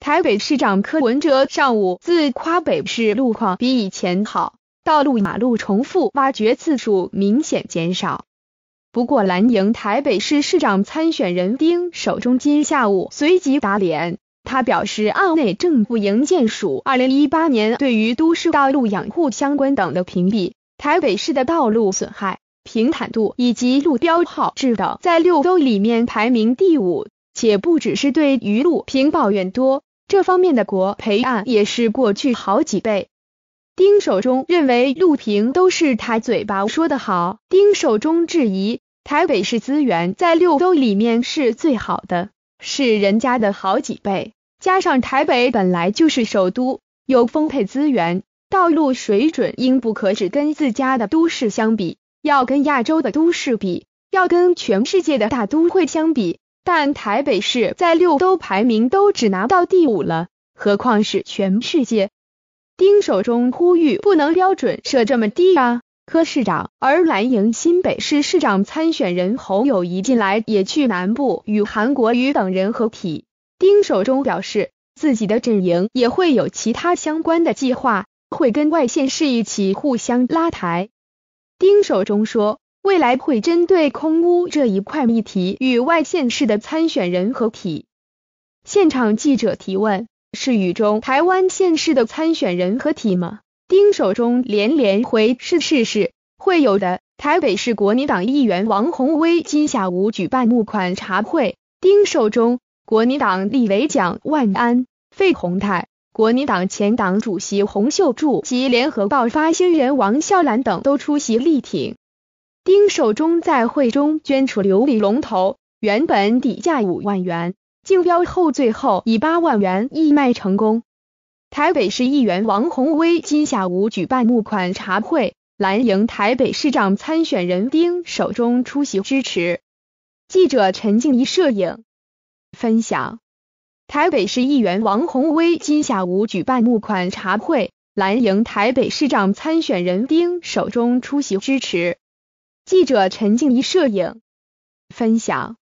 台北市长柯文哲上午自夸北市路况比以前好，道路马路重复挖掘次数明显减少。不过蓝营台北市市长参选人丁守中今下午随即打脸，他表示案内政府营建署2018年对于都市道路养护相关等的评比，台北市的道路损害、平坦度以及路标号志等在6都里面排名第5，且不只是对于路评抱怨多，这方面的国赔案也是过去好几倍。丁守中认为路评都是他嘴巴说得好，丁守中质疑台北市资源在6都里面是最好的，是人家的好几倍，加上台北本来就是首都，有丰沛资源，道路水准应不可只跟自家的都市相比，要跟亚洲的都市比，要跟全世界的大都会相比，但台北市在6都排名都只拿到第5了，何况是全世界。丁守中呼吁不能标准设这么低啊，柯市长。而蓝营新北市市长参选人侯友宜近来也去南部与韩国瑜等人合体，丁守中表示自己的阵营也会有其他相关的计划，会跟外县市一起互相拉抬。丁守中说，未来会针对空污这一块议题与外县市的参选人合体。现场记者提问，是与中台湾县市的参选人合体吗？丁守中连回是会有的。台北市国民党议员王宏威今下午举办募款茶会，丁守中、国民党立委蒋万安、费鸿泰、国民党前党主席洪秀柱及联合报发行人王孝兰等都出席力挺。丁守中在会中捐出琉璃龙头，原本底价5万元，竞标后最后以8万元义卖成功。台北市议员王宏威今下午举办募款茶会，蓝营台北市长参选人丁守中出席支持。记者陈静怡摄影分享。台北市议员王宏威今下午举办募款茶会，蓝营台北市长参选人丁守中出席支持。记者陈静怡摄影分享。